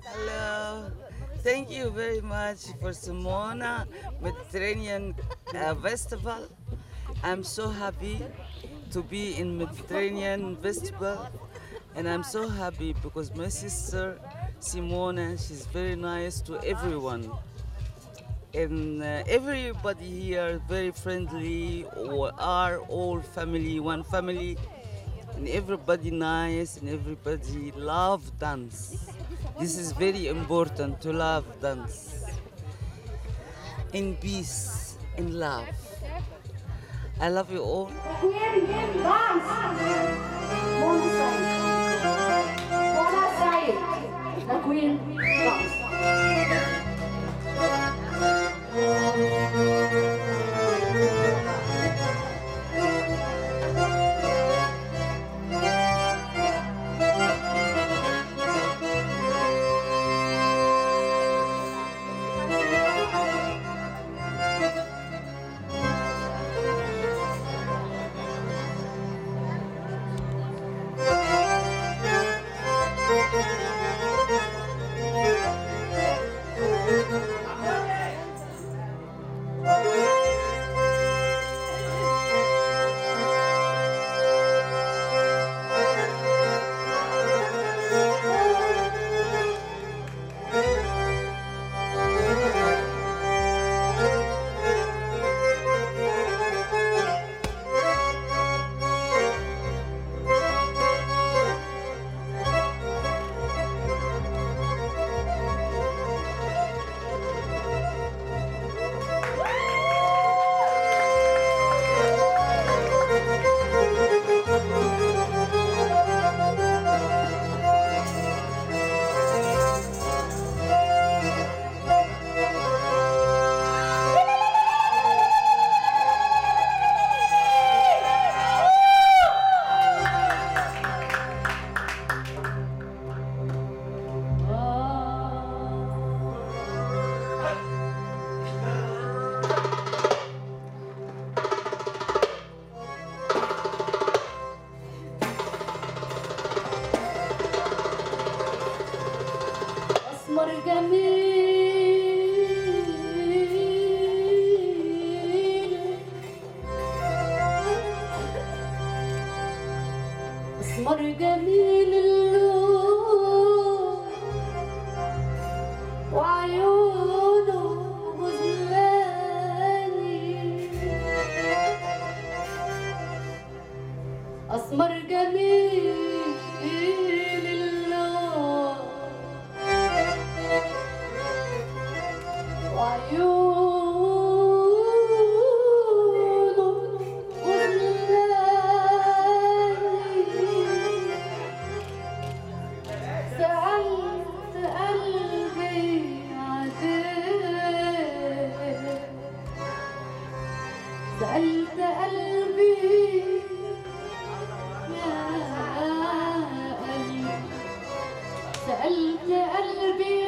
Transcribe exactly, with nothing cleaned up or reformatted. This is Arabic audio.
Hello. Thank you very much for Simona Mediterranean uh, Festival. I'm so happy to be in Mediterranean Festival, and I'm so happy because my sister Simona, she's very nice to everyone, and uh, everybody here very friendly. We are all family, one family, and everybody nice, and everybody love dance. This is very important to love dance in peace, in love. I love you all. Queen dance. Mona Said. Mona Said. The Queen dance. أسمر جميل أسمر جميل اللون وعيونه غزلاني أسمر جميل اللون وعيونه غزلاني سألت قلبي عليه سألت قلبي يا قلبي سألت قلبي